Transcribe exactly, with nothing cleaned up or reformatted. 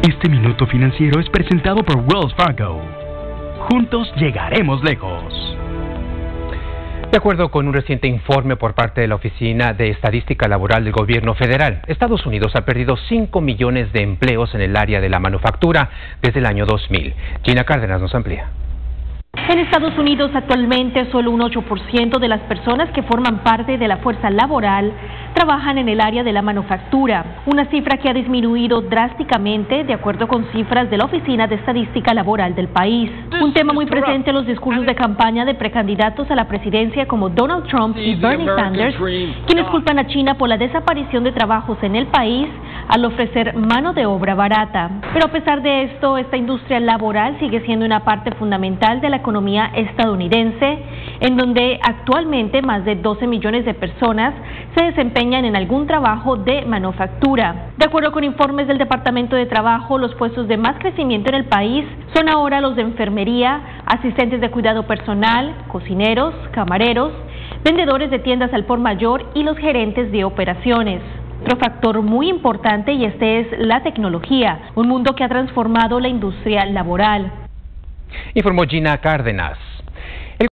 Este minuto financiero es presentado por Wells Fargo. Juntos llegaremos lejos. De acuerdo con un reciente informe por parte de la Oficina de Estadística Laboral del Gobierno Federal, Estados Unidos ha perdido cinco millones de empleos en el área de la manufactura desde el año dos mil. Gina Cárdenas nos amplía. En Estados Unidos actualmente solo un ocho por ciento de las personas que forman parte de la fuerza laboral trabajan en el área de la manufactura, una cifra que ha disminuido drásticamente de acuerdo con cifras de la Oficina de Estadística Laboral del país. Un tema muy presente en los discursos de campaña de precandidatos a la presidencia como Donald Trump y Bernie Sanders, quienes culpan a China por la desaparición de trabajos en el país al ofrecer mano de obra barata. Pero a pesar de esto, esta industria laboral sigue siendo una parte fundamental de la economía estadounidense, en donde actualmente más de doce millones de personas se desempeñan en algún trabajo de manufactura. De acuerdo con informes del Departamento de Trabajo, los puestos de más crecimiento en el país son ahora los de enfermería, asistentes de cuidado personal, cocineros, camareros, vendedores de tiendas al por mayor y los gerentes de operaciones. Otro factor muy importante y este es la tecnología, un mundo que ha transformado la industria laboral. Informó Gina Cárdenas.